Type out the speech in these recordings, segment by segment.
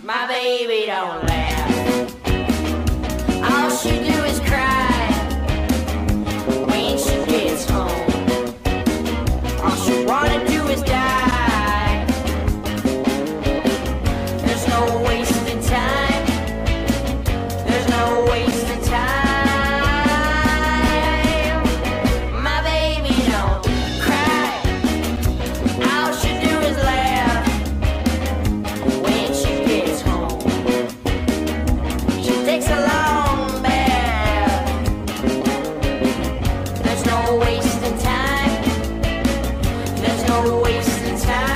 My baby don't laugh. All she do is cry when she gets home. All she wanna do is die. There's no wasting time. There's no wasting time. My baby don't cry. All she do is laugh when she gets home. She takes a long bath. There's no wasting time. There's no wasting time.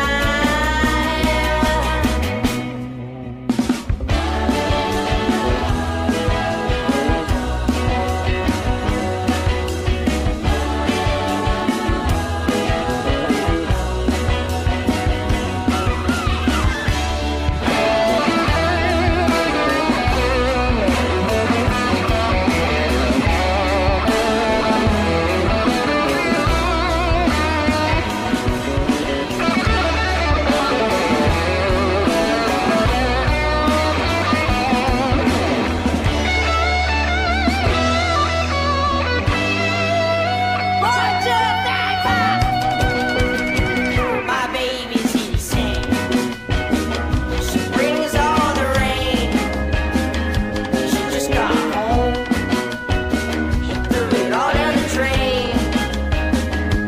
My baby's insane. She brings all the rain. She just got home. She threw it all down the drain.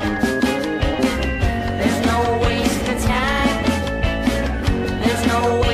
There's no wasting time. There's no